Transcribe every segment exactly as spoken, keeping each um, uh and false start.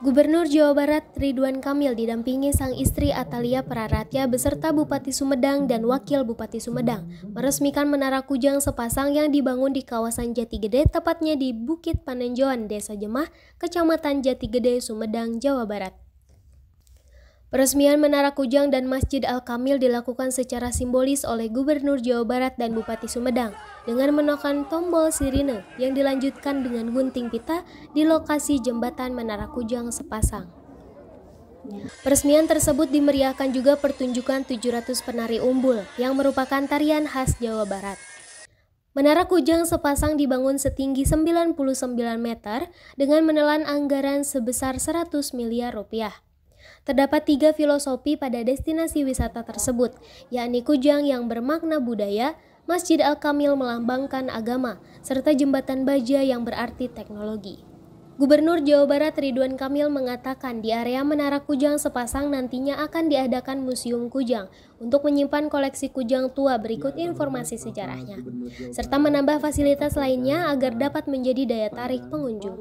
Gubernur Jawa Barat Ridwan Kamil didampingi sang istri Atalia Praratya beserta Bupati Sumedang dan Wakil Bupati Sumedang meresmikan Menara Kujang sepasang yang dibangun di kawasan Jatigede, tepatnya di Bukit Panenjoan, Desa Jemah, Kecamatan Jatigede, Sumedang, Jawa Barat. Peresmian Menara Kujang dan Masjid Al-Kamil dilakukan secara simbolis oleh Gubernur Jawa Barat dan Bupati Sumedang dengan menekan tombol sirine yang dilanjutkan dengan gunting pita di lokasi jembatan Menara Kujang sepasang. Peresmian tersebut dimeriahkan juga pertunjukan tujuh ratus penari umbul yang merupakan tarian khas Jawa Barat. Menara Kujang sepasang dibangun setinggi sembilan puluh sembilan meter dengan menelan anggaran sebesar seratus miliar rupiah. Terdapat tiga filosofi pada destinasi wisata tersebut, yakni Kujang yang bermakna budaya, Masjid Al-Kamil melambangkan agama, serta jembatan baja yang berarti teknologi. Gubernur Jawa Barat Ridwan Kamil mengatakan di area Menara Kujang sepasang nantinya akan diadakan Museum Kujang untuk menyimpan koleksi kujang tua berikut informasi sejarahnya, serta menambah fasilitas lainnya agar dapat menjadi daya tarik pengunjung.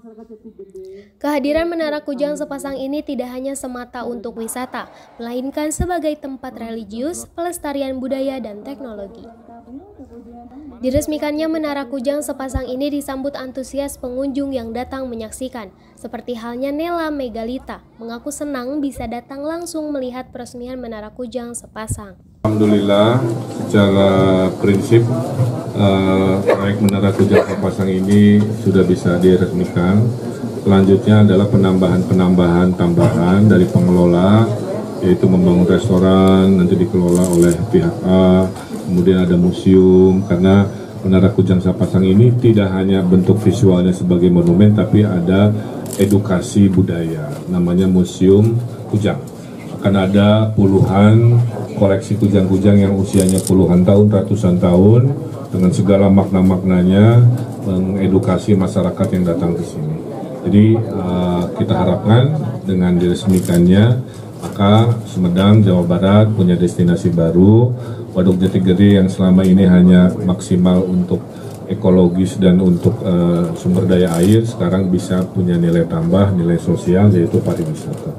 Kehadiran Menara Kujang sepasang ini tidak hanya semata untuk wisata, melainkan sebagai tempat religius, pelestarian budaya, dan teknologi. Diresmikannya Menara Kujang sepasang ini disambut antusias pengunjung yang datang menyaksikan, seperti halnya Nela Megalita, mengaku senang bisa datang langsung melihat peresmian Menara Kujang sepasang. Alhamdulillah, secara prinsip uh, proyek Menara Kujang sepasang ini sudah bisa diresmikan. Selanjutnya adalah penambahan-penambahan tambahan dari pengelola, yaitu membangun restoran, nanti dikelola oleh pihak A, kemudian ada museum, karena Menara Kujang sepasang ini tidak hanya bentuk visualnya sebagai monumen, tapi ada edukasi budaya, namanya Museum Kujang. Akan ada puluhan koleksi kujang-kujang yang usianya puluhan tahun, ratusan tahun, dengan segala makna-maknanya, mengedukasi masyarakat yang datang ke sini. Jadi uh, kita harapkan dengan diresmikannya, maka Sumedang, Jawa Barat punya destinasi baru. Waduk Jatigede yang selama ini hanya maksimal untuk ekologis dan untuk uh, sumber daya air, sekarang bisa punya nilai tambah, nilai sosial, yaitu pariwisata.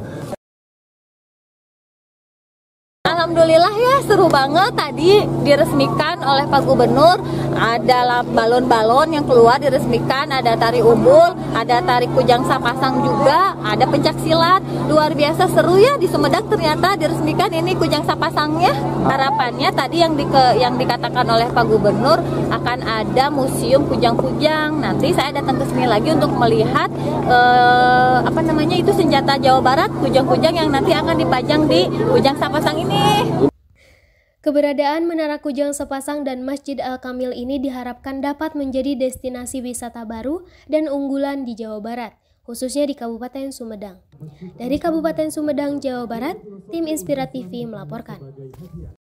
Alhamdulillah ya, seru banget tadi diresmikan oleh Pak Gubernur. Ada balon-balon yang keluar diresmikan, ada tari umbul, ada tari kujang sapasang juga, ada pencak silat. Luar biasa seru ya, di Sumedang ternyata diresmikan ini kujang sapasangnya. Harapannya tadi yang di, yang dikatakan oleh Pak Gubernur akan ada museum kujang-kujang. Nanti saya datang ke sini lagi untuk melihat eh, apa namanya itu senjata Jawa Barat, kujang-kujang yang nanti akan dipajang di kujang sapasang ini. Keberadaan Menara Kujang sepasang dan Masjid Al-Kamil ini diharapkan dapat menjadi destinasi wisata baru dan unggulan di Jawa Barat, khususnya di Kabupaten Sumedang. Dari Kabupaten Sumedang, Jawa Barat, tim Inspira T V melaporkan.